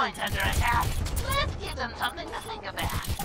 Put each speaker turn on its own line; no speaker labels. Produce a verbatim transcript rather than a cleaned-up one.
points under attack. Let's give them something to think about.